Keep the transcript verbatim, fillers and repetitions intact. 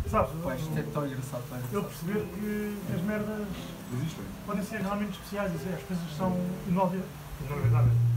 Sabes? Pá, isto é tão engraçado, pá. Eu perceber que as merdas Existem. podem ser realmente especiais, e as coisas são inóvias. Não é verdade.